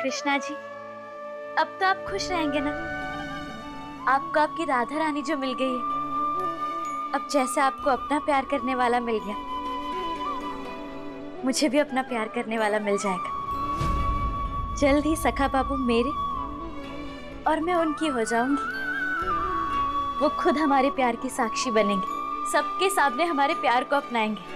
कृष्णा जी, अब तो आप खुश रहेंगे ना? आपको आपकी राधा रानी जो मिल गई है, अब जैसे आपको अपना प्यार करने वाला मिल गया, मुझे भी अपना प्यार करने वाला मिल जाएगा। जल्द ही सखा बाबू मेरे और मैं उनकी हो जाऊंगी। वो खुद हमारे प्यार की साक्षी बनेंगे, सबके सामने हमारे प्यार को अपनाएंगे।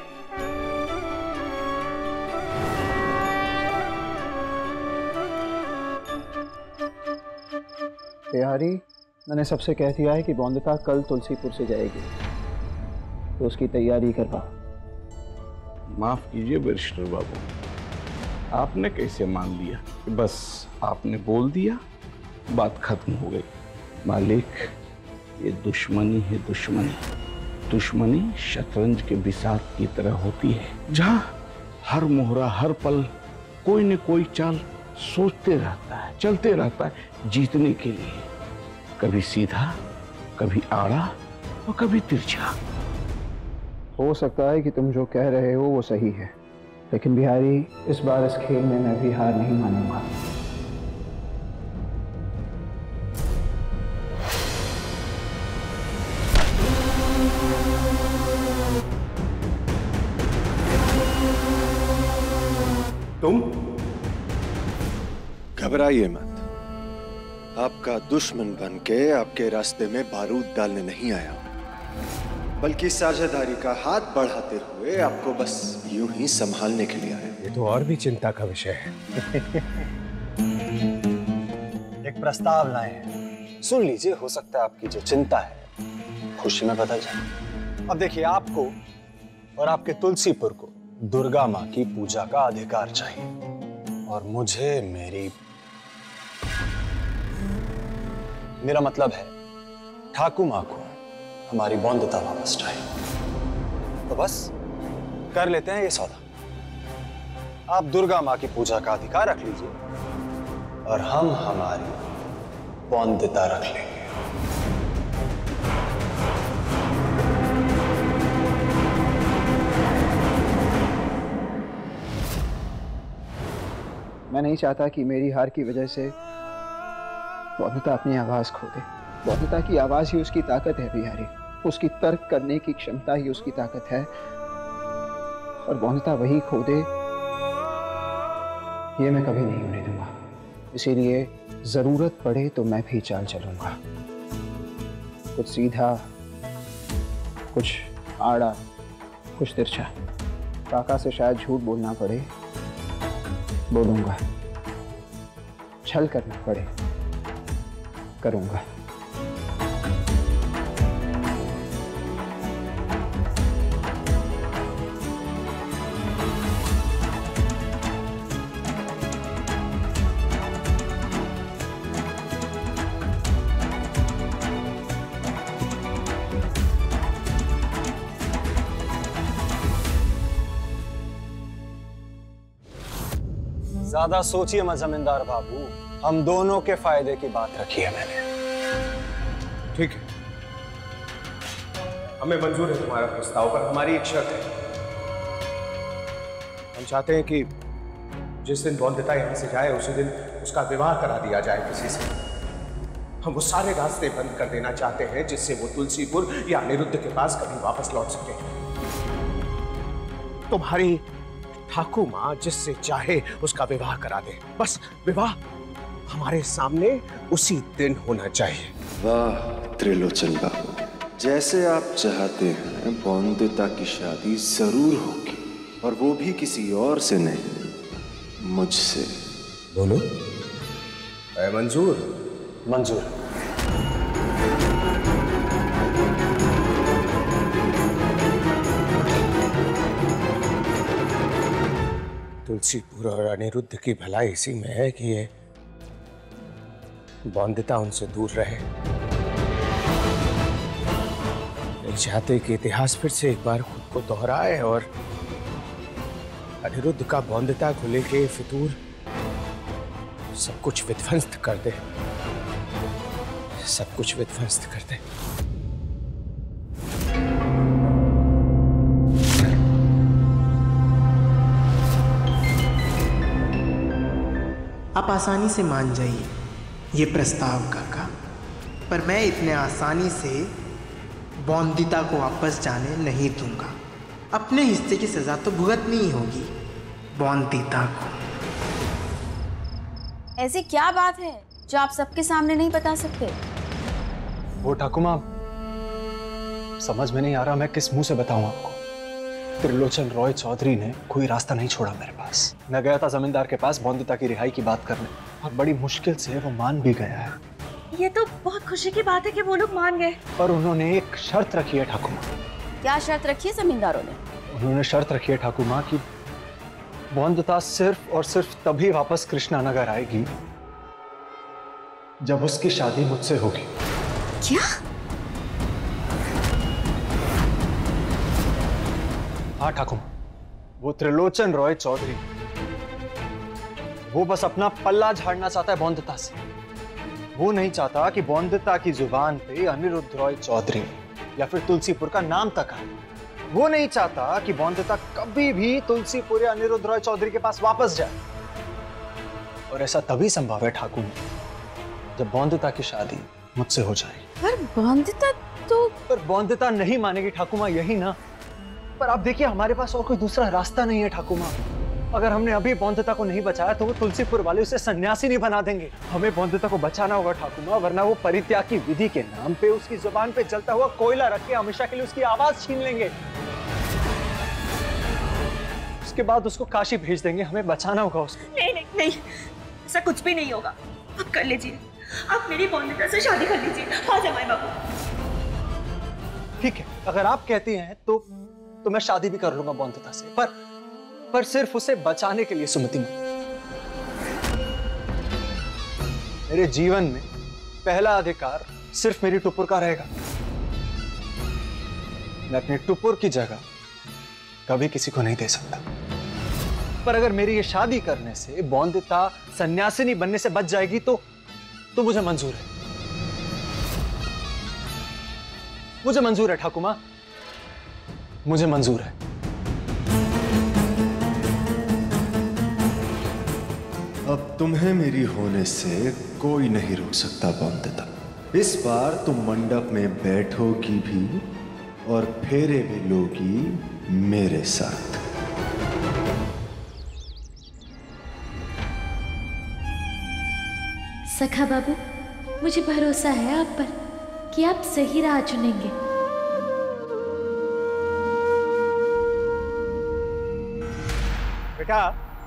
बिहारी, मैंने सबसे कह दिया है कि बौंदता कल तुलसीपुर से जाएगी, तो उसकी तैयारी करवा। माफ कीजिए बैरिस्टर बाबू, आपने कैसे मान लिया कि बस आपने बोल दिया बात खत्म हो गई? मालिक, ये दुश्मनी है दुश्मनी। दुश्मनी शतरंज के बिसात की तरह होती है, जहां हर मोहरा हर पल कोई न कोई चाल सोचते रहता है, चलते रहता है जीतने के लिए। कभी सीधा, कभी आड़ा और कभी तिरछा। हो सकता है कि तुम जो कह रहे हो वो सही है, लेकिन बिहारी, इस बार इस खेल में मैं भी हार नहीं मानूंगा। तुम घबराइए मत। आपका दुश्मन बनके आपके रास्ते में बारूद डालने नहीं आया, बल्कि साझेदारी का हाथ बढ़ाते हुए आपको बस यूं ही संभालने के लिए आया। ये तो और भी चिंता का विषय है। एक प्रस्ताव लाए हैं, सुन लीजिए, हो सकता है आपकी जो चिंता है खुशी में बदल जाए। अब देखिए, आपको और आपके तुलसीपुर को दुर्गा माँ की पूजा का अधिकार चाहिए, और मुझे मेरा मतलब है ठाकुर माँ को हमारी बौंदता वापस चाहिए। तो बस कर लेते हैं ये सौदा। आप दुर्गा माँ की पूजा का अधिकार रख लीजिए और हम हमारी बौंदता रख लेंगे। मैं नहीं चाहता कि मेरी हार की वजह से बौंदता अपनी आवाज खो दे। बौंदता की आवाज ही उसकी ताकत है बिहारी, उसकी तर्क करने की क्षमता ही उसकी ताकत है, और बौंदता वही खो दे ये मैं कभी नहीं होने दूंगा। इसीलिए जरूरत पड़े तो मैं भी चाल चलूंगा, कुछ सीधा, कुछ आड़ा, कुछ तिरछा। काका से शायद झूठ बोलना पड़े, बोलूंगा। छल करना पड़े, करूंगा। ज्यादा सोचिए मत जमींदार बाबू, हम दोनों के फायदे की बात रखी है मैंने। ठीक है, हमें मंजूर है तुम्हारा प्रस्ताव, पर हमारी एक शर्त है। हम चाहते हैं कि जिस दिन बौंदता यहां से जाए उसी दिन उसका विवाह करा दिया जाए किसी से। हम वो सारे रास्ते बंद कर देना चाहते हैं जिससे वो तुलसीपुर या अनिरुद्ध के पास कभी वापस लौट सके। तुम्हारी ठाकुर माँ जिससे चाहे उसका विवाह करा दे, बस विवाह हमारे सामने उसी दिन होना चाहिए। वाह त्रिलोचन बाबू, जैसे आप चाहते हैं बौंदता की शादी जरूर होगी, और वो भी किसी और से नहीं, मुझसे। बोलो। मंजूर? मंजूर। तुलसीपुर और अनिरुद्ध की भलाई इसी में है कि ये बौंदता उनसे दूर रहे। नहीं चाहते कि इतिहास फिर से एक बार खुद को दोहराए और अनिरुद्ध का बौंदता को लेके फितूर सब कुछ विध्वंस कर दे, सब कुछ विध्वंस कर दे। आप आसानी से मान जाइए ये प्रस्ताव काका, पर मैं इतने आसानी से बौंदिता को वापस जाने नहीं दूंगा। अपने हिस्से की सजा तो भुगतनी ही होगी बौंदिता को। ऐसी क्या बात है जो आप सबके सामने नहीं बता सकते? वो ठाकुमा, समझ में नहीं आ रहा मैं किस मुंह से बताऊं आपको। त्रिलोचन रॉय चौधरी ने कोई रास्ता नहीं छोड़ा मेरे पास। मैं गया था जमींदार के पास बौंदिता की रिहाई की बात करने, और बड़ी मुश्किल से वो मान भी गया है। ये तो बहुत खुशी की बात है कि वो लोग मान गए। पर उन्होंने एक शर्त रखी है ठाकुमा। क्या शर्त रखी है जमींदारों ने? उन्होंने शर्त रखी है ठाकुमा कि बौंदिता सिर्फ और सिर्फ तभी वापस कृष्णानगर आएगी जब उसकी शादी मुझसे होगी। क्या? हाँ ठाकुमा, वो त्रिलोचन रॉय चौधरी, वो बस अपना पल्ला झाड़ना चाहता है बौंदिता से। वो नहीं चाहता कि बौंदिता की जुबान पे अनिरुद्ध रॉय चौधरी या फिर तुलसीपुर का नाम तक आए। वो नहीं चाहता कि बौंदिता कभी भी तुलसीपुर या अनिरुद्ध रॉय चौधरी के पास वापस जाए। और ऐसा तभी संभव है ठाकुर, जब बौंदिता की शादी मुझसे हो जाएगी। पर बौंदिता नहीं मानेगी ठाकुमा, यही ना। पर आप देखिए, हमारे पास और कोई दूसरा रास्ता नहीं है ठाकुमा। अगर हमने अभी बौंदिता को नहीं बचाया तो वो तुलसीपुर वाले उसे सन्यासी नहीं बना देंगे। हमें बौंदिता को बचाना होगा ठाकुमा, वरना वो परित्याग की विधि के नाम पे उसकी जुबान पे जलता हुआ कोयला रख के हमेशा के लिए उसकी आवाज छीन लेंगे। उसके बाद उसको काशी भेज देंगे। हमें बचाना होगा उसको। नहीं नहीं नहीं, ऐसा कुछ भी नहीं होगा। आप कर लीजिए, आप मेरी बौंदिता से शादी कर लीजिए। हाँ जमाई बाबू। ठीक है, अगर आप कहती हैं तो मैं शादी भी कर लूंगा बौंदिता से, पर सिर्फ उसे बचाने के लिए सुमति। मेरे जीवन में पहला अधिकार सिर्फ मेरी टुपुर का रहेगा। मैं अपने टुपुर की जगह कभी किसी को नहीं दे सकता। पर अगर मेरी ये शादी करने से बौंदिता सन्यासिनी बनने से बच जाएगी तो मुझे मंजूर है। मुझे मंजूर है ठाकुमा, मुझे मंजूर है। अब तुम्हें मेरी होने से कोई नहीं रोक सकता बौंदिता। इस बार तुम मंडप में बैठोगी भी और फेरे भी लोगी मेरे साथ। सखा बाबू, मुझे भरोसा है आप पर कि आप सही राह चुनेंगे। बेटा,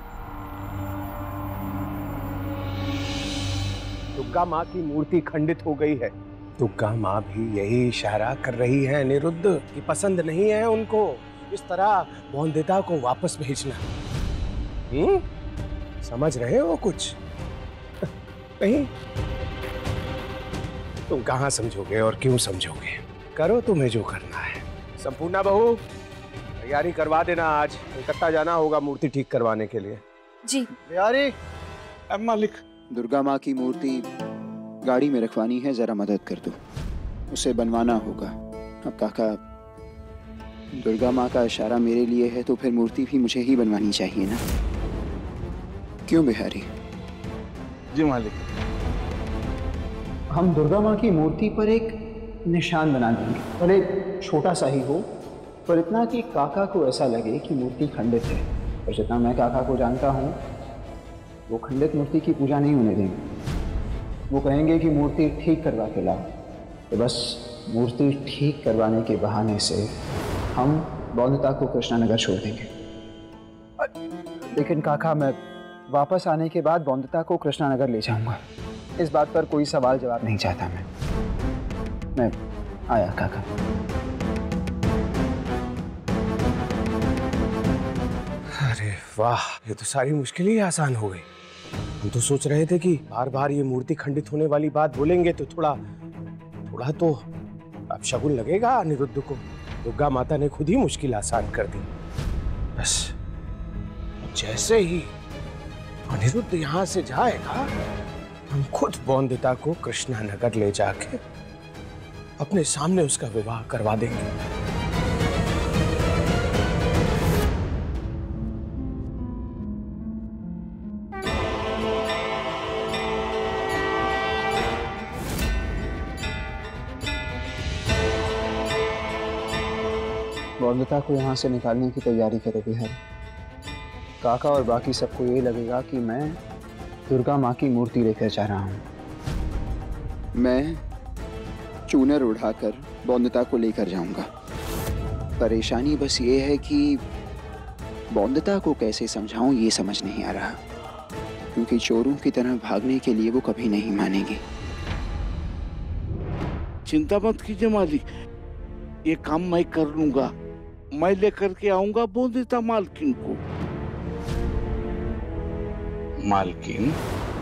दुर्गा माँ की मूर्ति खंडित हो गई है। दुर्गा माँ भी यही इशारा कर रही है अनिरुद्ध कि पसंद नहीं है उनको इस तरह बौंदिता को वापस भेजना। समझ रहे हो कुछ? नहीं, तुम कहाँ समझोगे और क्यों समझोगे? करो तुम्हें जो करना है। संपूर्णा बहू, तैयारी करवा देना। आज कलकत्ता जाना होगा मूर्ति ठीक करवाने के लिए। जी। यारी मालिक। दुर्गा माँ की मूर्ति गाड़ी में रखवानी है, जरा मदद कर दो। उसे बनवाना होगा। अब काका, दुर्गा माँ का इशारा मेरे लिए है तो फिर मूर्ति भी मुझे ही बनवानी चाहिए ना? क्यों बिहारी? जी मालिक। हम दुर्गा माँ की मूर्ति पर एक निशान बना देंगे, भले छोटा सा ही हो, पर इतना कि काका को ऐसा लगे कि मूर्ति खंडित है। और जितना मैं काका को जानता हूँ, वो खंडित मूर्ति की पूजा नहीं होने देंगे। वो कहेंगे कि मूर्ति ठीक करवा के लाओ। तो बस मूर्ति ठीक करवाने के बहाने से हम बौंदिता को कृष्णानगर छोड़ देंगे। लेकिन काका, मैं वापस आने के बाद बौंदिता को कृष्णानगर ले जाऊंगा। इस बात पर कोई सवाल जवाब नहीं चाहता मैं आया काका। अरे वाह, ये तो सारी मुश्किल ही आसान हो गई। हम तो सोच रहे थे कि बार बार ये मूर्ति खंडित होने वाली बात बोलेंगे तो थोड़ा तो अब शगुन लगेगा अनिरुद्ध को। दुर्गा माता ने खुद ही मुश्किल आसान कर दी। बस जैसे ही अनिरुद्ध यहाँ से जाएगा, हम खुद बौंदिता को कृष्णानगर ले जाके अपने सामने उसका विवाह करवा देंगे। बौंदता को यहाँ से निकालने की तैयारी करो बिहारी। काका और बाकी सबको ये लगेगा कि मैं दुर्गा माँ की मूर्ति लेकर जा रहा हूँ। मैं चूनर उड़ाकर बौंदता को लेकर जाऊंगा। परेशानी बस ये है कि बौंदता को कैसे समझाऊं ये समझ नहीं आ रहा, क्योंकि चोरों की तरह भागने के लिए वो कभी नहीं मानेगी। चिंता मत कीजिए मालिक, ये काम मैं कर लूंगा। मैं लेकर के आऊंगा बौंदता मालकिन को। मालकिन?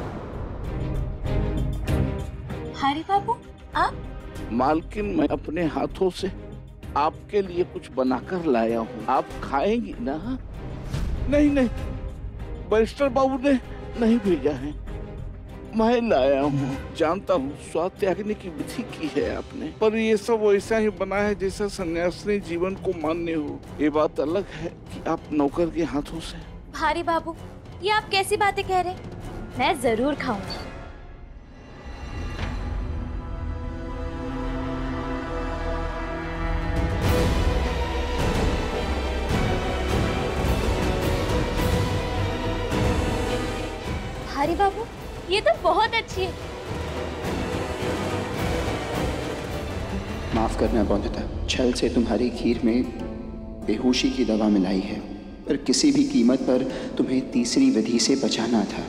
हरी बाबू आप? मालकिन, मैं अपने हाथों से आपके लिए कुछ बनाकर लाया हूँ, आप खाएंगी ना? नहीं नहीं, बैरिस्टर बाबू ने नहीं भेजा है, मैं लाया हूँ। जानता हूँ स्वाद त्यागने की विधि की है आपने, पर ये सब वैसा ही बना है जैसा सन्यासिनी जीवन को मान्य हो। ये बात अलग है कि आप नौकर के हाथों से। हरी बाबू, ये आप कैसी बातें कह रहे? मैं जरूर खाऊंगी। हरी बाबू, ये तो बहुत अच्छी है। माफ करना बौंदता, छल से तुम्हारी खीर में बेहोशी की दवा मिलाई है, पर किसी भी कीमत पर तुम्हें तीसरी विधि से बचाना था।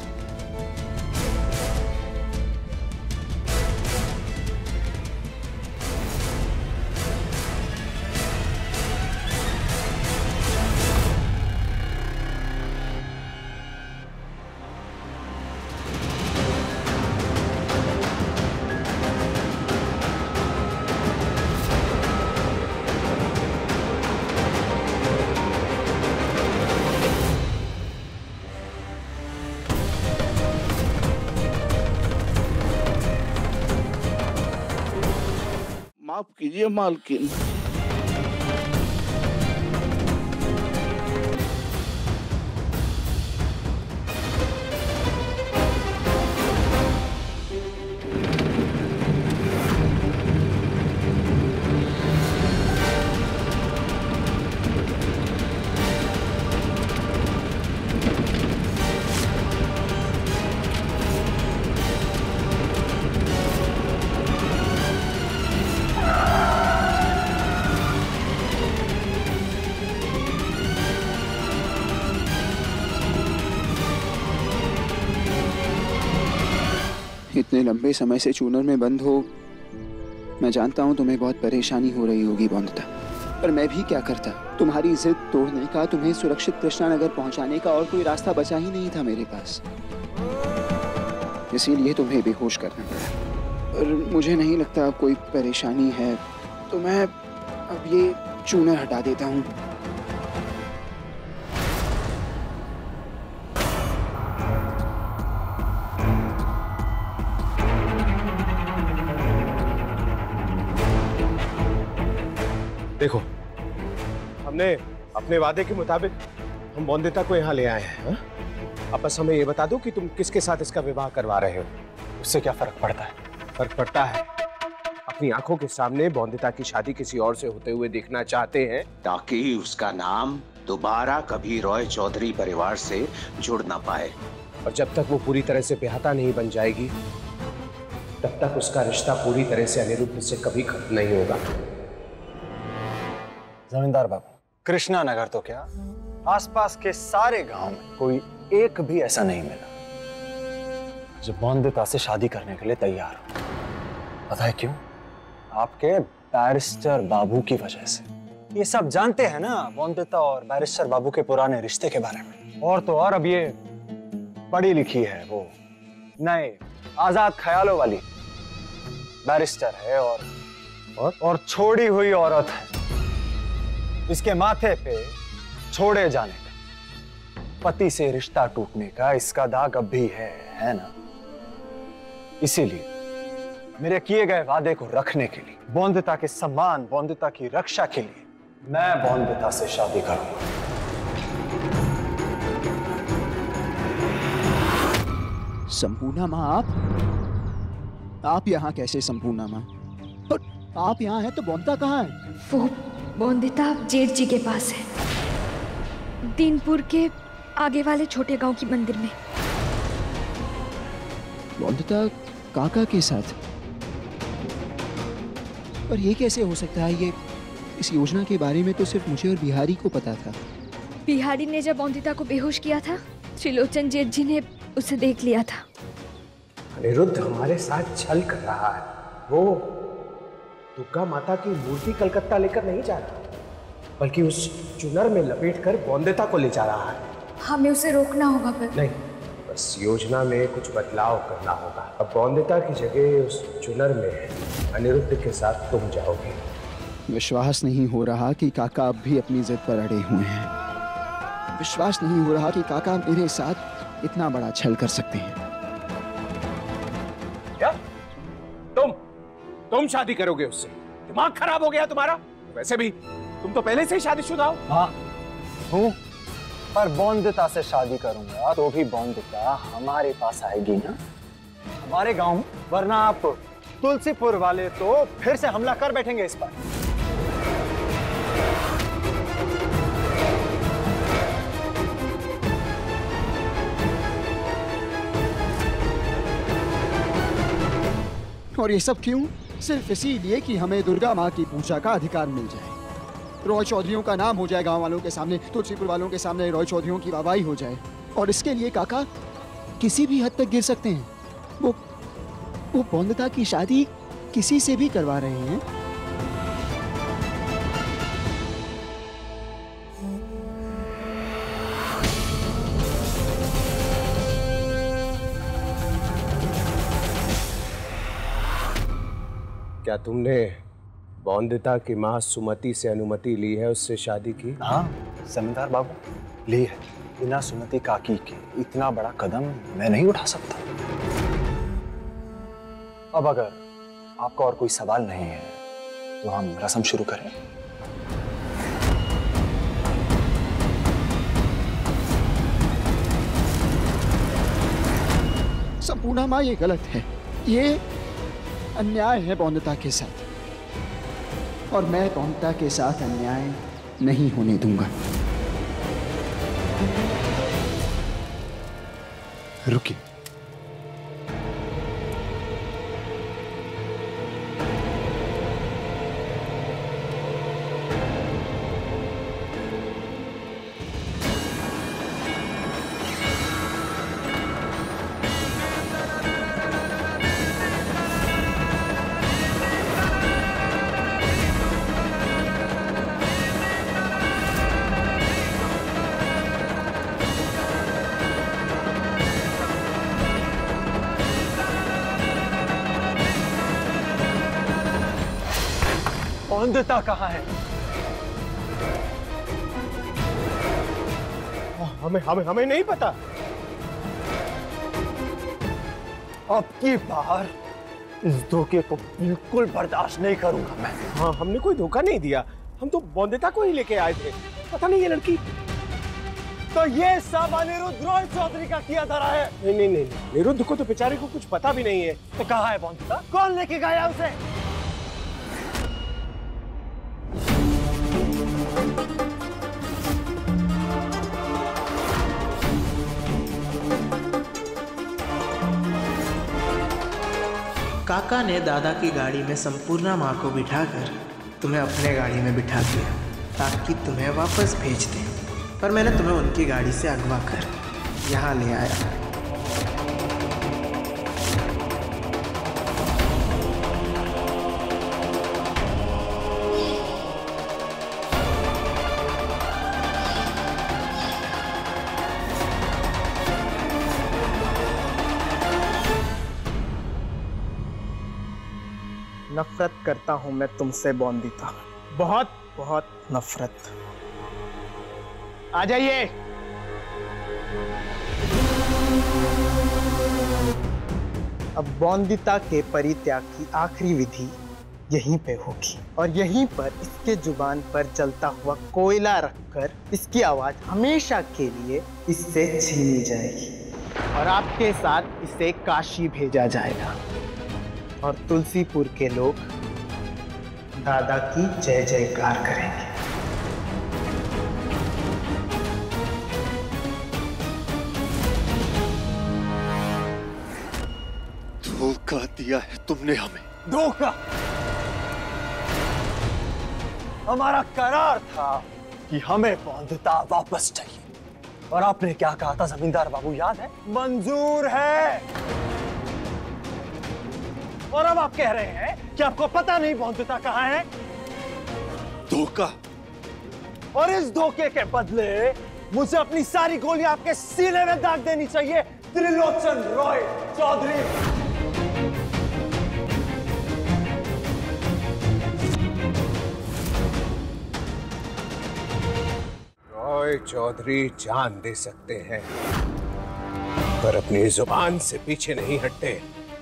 माफ कीजिए मालकिन। इतने लंबे समय से चूनर में बंद हो, मैं जानता हूं तुम्हें बहुत परेशानी हो रही होगी बौंदता, पर मैं भी क्या करता। तुम्हारी जिद तोड़ने का, तुम्हें सुरक्षित कृष्णानगर पहुंचाने का और कोई रास्ता बचा ही नहीं था मेरे पास, इसीलिए तुम्हें बेहोश करना पड़ा। और मुझे नहीं लगता अब कोई परेशानी है, तो मैं अब ये चूनर हटा देता हूँ। देखो, हमने अपने वादे के मुताबिक हम बौंदता को यहाँ ले आए हैं। हा? अब बस हमें ये बता दो कि तुम किसके साथ इसका विवाह करवा रहे हो। उससे क्या फर्क पड़ता है? फर्क पड़ता है। अपनी आंखों के सामने बौंदता की शादी किसी और से होते हुए देखना चाहते हैं, ताकि उसका नाम दोबारा कभी रॉय चौधरी परिवार से जुड़ ना पाए। और जब तक वो पूरी तरह से ब्याहता नहीं बन जाएगी, तब तक उसका रिश्ता पूरी तरह से अनिरुद्ध से कभी खत्म नहीं होगा। जमींदार बाबू, कृष्णा नगर तो क्या, आसपास के सारे गांव में कोई एक भी ऐसा नहीं मिला जो बौंदता से शादी करने के लिए तैयार हो। पता है क्यों? आपके बैरिस्टर बाबू की वजह से। ये सब जानते हैं ना बौंदता और बैरिस्टर बाबू के पुराने रिश्ते के बारे में। और तो और अब ये पढ़ी लिखी है, वो नए आजाद ख्यालों वाली बैरिस्टर है और छोड़ी हुई औरत है। इसके माथे पे छोड़े जाने का, पति से रिश्ता टूटने का इसका दाग अब भी है ना? इसीलिए मेरे किए गए वादे को रखने के लिए, बौंदता के सम्मान, बौंदता की रक्षा के लिए मैं बौंदता से शादी करूंगा। संपूर्णा माँ, आप यहाँ कैसे? संपूर्णा माँ, आप यहाँ हैं तो बौंदता कहाँ है? बॉन्दिता जेठ जी के पास है, दीनपुर के आगे वाले छोटे गांव की मंदिर में। बॉन्दिता काका के साथ? पर ये कैसे हो सकता है? ये इस योजना के बारे में तो सिर्फ मुझे और बिहारी को पता था। बिहारी ने जब बॉन्दिता को बेहोश किया था, त्रिलोचन जेठ जी ने उसे देख लिया था। अनिरुद्ध हमारे साथ छल कर रहा है। वो दुर्गा माता की मूर्ति कलकत्ता लेकर नहीं जा रहा, बल्कि उस चुनर में लपेटकर बॉन्दिता को ले जा रहा है। हमें उसे रोकना होगा पर नहीं, बस योजना में कुछ बदलाव करना होगा। अब बॉन्दिता की जगह उस चुनर में अनिरुद्ध के साथ तुम जाओगे। विश्वास नहीं हो रहा कि काका अब भी अपनी जिद पर अड़े हुए हैं। विश्वास नहीं हो रहा कि काका मेरे साथ इतना बड़ा छल कर सकते हैं। क्या? तुम शादी करोगे उससे? दिमाग खराब हो गया तुम्हारा? वैसे भी तुम तो पहले से ही शादीशुदा हो। हाँ हूँ, पर बॉन्दिता से शादी करूंगा तो भी बॉन्दिता हमारे पास आएगी ना, हमारे गांव में। वरना आप तुलसीपुर वाले तो फिर से हमला कर बैठेंगे इस पर। और ये सब क्यों? सिर्फ इसीलिए कि हमें दुर्गा माँ की पूजा का अधिकार मिल जाए। रॉय चौधरियों का नाम हो जाए गांव वालों के सामने, तुलसीपुर वालों के सामने रॉय चौधरियों की वाहवाही हो जाए। और इसके लिए काका किसी भी हद तक गिर सकते हैं। वो बॉन्दिता की शादी किसी से भी करवा रहे हैं। क्या तुमने बॉन्दिता की मां सुमति से अनुमति ली है उससे शादी की? हाँ जमींदार बाबू, ली है। बिना सुमति काकी के इतना बड़ा कदम मैं नहीं उठा सकता। अब अगर आपका और कोई सवाल नहीं है तो हम रस्म शुरू करें। संपूर्णा माँ, ये गलत है। ये अन्याय है बॉन्दिता के साथ, और मैं बॉन्दिता के साथ अन्याय नहीं होने दूंगा। रुकिए, बॉन्दिता कहाँ है? हमें नहीं पता। अब की बार इस धोखे को बिल्कुल बर्दाश्त नहीं करूंगा मैं। हाँ, हमने कोई धोखा नहीं दिया। हम तो बॉन्दिता को ही लेके आए थे। पता नहीं ये लड़की। तो ये सब अनिरुद्ध रॉय चौधरी का किया धरा है। नहीं, अनिरुद्ध को तो बेचारे को कुछ पता भी नहीं है। तो कहाँ है बॉन्दिता? कौन लेके गया उसे? काका ने दादा की गाड़ी में संपूर्णा माँ को बिठाकर तुम्हें अपने गाड़ी में बिठा दिया ताकि तुम्हें वापस भेज दें, पर मैंने तुम्हें उनकी गाड़ी से अगवा कर यहाँ ले आया। नफरत करता हूं मैं तुमसे बॉन्दिता, बहुत बहुत नफरत। आ जाइए। अब बॉन्दिता के परित्याग की आखिरी विधि यहीं पे होगी और यहीं पर इसके जुबान पर जलता हुआ कोयला रखकर इसकी आवाज हमेशा के लिए इससे छीनी जाएगी और आपके साथ इसे काशी भेजा जाएगा और तुलसीपुर के लोग दादा की जय जयकार करेंगे। धोखा दिया है तुमने हमें। धोखा? हमारा करार था कि हमें बौंधता वापस चाहिए, और आपने क्या कहा था जमींदार बाबू, याद है? मंजूर है। और अब आप कह रहे हैं कि आपको पता नहीं बौंधता कहां है? धोखा। और इस धोखे के बदले मुझे अपनी सारी गोलियां आपके सीने में दाग देनी चाहिए, त्रिलोचन रॉय चौधरी। रॉय चौधरी जान दे सकते हैं, पर अपनी जुबान से पीछे नहीं हटते।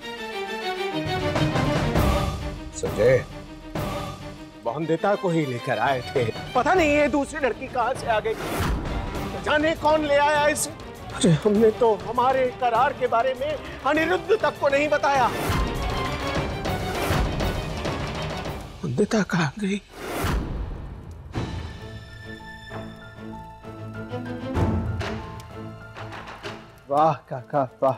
संजय, बौंदिता को ही लेकर आए थे, पता नहीं ये दूसरी लड़की कहां से आ गई, जाने कौन ले आया इसे। अरे हमने तो हमारे करार के बारे में अनिरुद्ध तक को नहीं बताया। बौंदिता कहां गई? वाह काका वाह,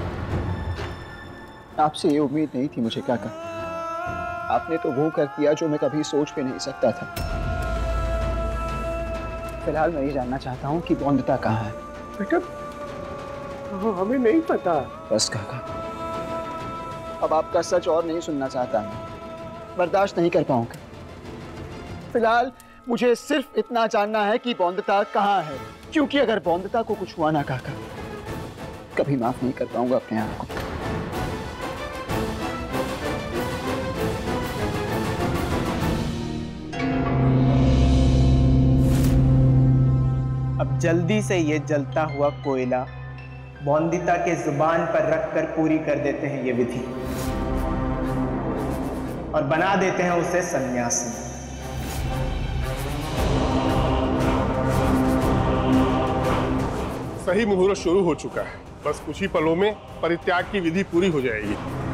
आपसे ये उम्मीद नहीं थी मुझे काका। आपने तो वो कर दिया जो मैं कभी सोच भी नहीं सकता था। फिलहाल मैं ये जानना चाहता हूँ कि बौंधता कहाँ है। बेटा, हमें नहीं पता। बस काका, अब आपका सच और नहीं सुनना चाहता मैं, बर्दाश्त नहीं कर पाऊंगा। फिलहाल मुझे सिर्फ इतना जानना है कि बौंधता कहाँ है, क्योंकि अगर बौंधता को कुछ हुआ ना काका, कभी माफ नहीं कर पाऊंगा अपने आप को। अब जल्दी से ये जलता हुआ कोयला बौंदिता के जुबान पर रखकर पूरी कर देते हैं ये विधि, और बना देते हैं उसे सन्यासी। सही मुहूर्त शुरू हो चुका है, बस कुछ ही पलों में परित्याग की विधि पूरी हो जाएगी।